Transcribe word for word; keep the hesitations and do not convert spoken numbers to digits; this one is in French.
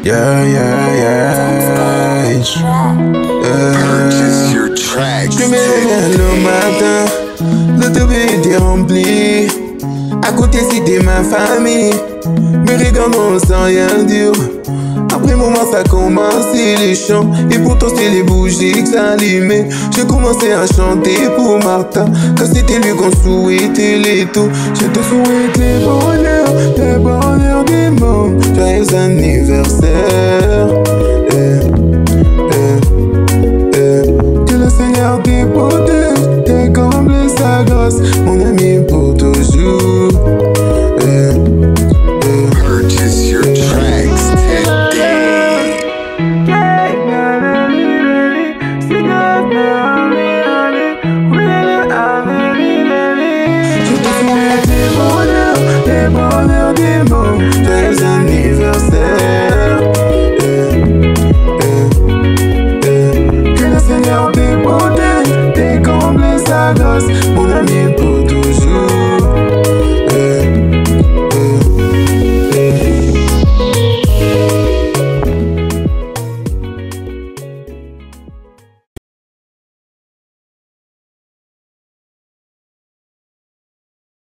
Yeah, yeah, yeah. Purchase your tracks. Je me réveille le matin, le tube était rempli. À côté c'était ma famille. Me regardons sans rien dire. Après moment ça a commencé les chants. Et pourtant c'est les bougies que ça allumait. J'ai commencé à chanter pour Martha, car c'était lui qu'on souhaitait les tout. Je te souhaite les bonnes